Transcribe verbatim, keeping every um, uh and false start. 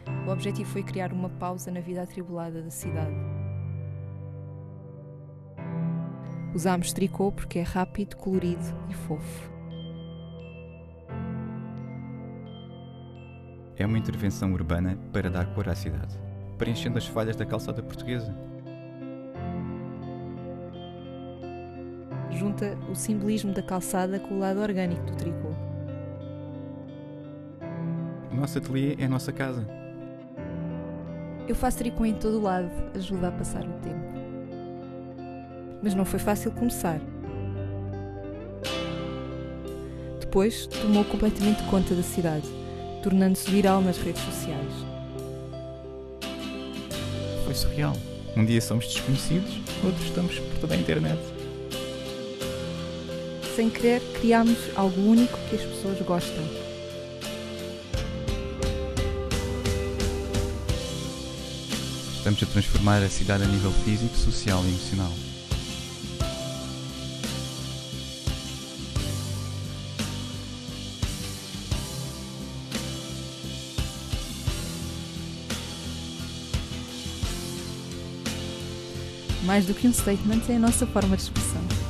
O objetivo foi criar uma pausa na vida atribulada da cidade. Usámos tricô porque é rápido, colorido e fofo. É uma intervenção urbana para dar cor à cidade, preenchendo as falhas da calçada portuguesa. Junta o simbolismo da calçada com o lado orgânico do tricô. O nosso ateliê é a nossa casa. Eu faço tricô em todo o lado, ajuda a passar o tempo. Mas não foi fácil começar. Depois tomou completamente conta da cidade, tornando-se viral nas redes sociais. Foi surreal. Um dia somos desconhecidos, outros estamos por toda a internet. Sem querer, criámos algo único que as pessoas gostam. Estamos a transformar a cidade a nível físico, social e emocional. Mais do que um statement, é a nossa forma de expressão.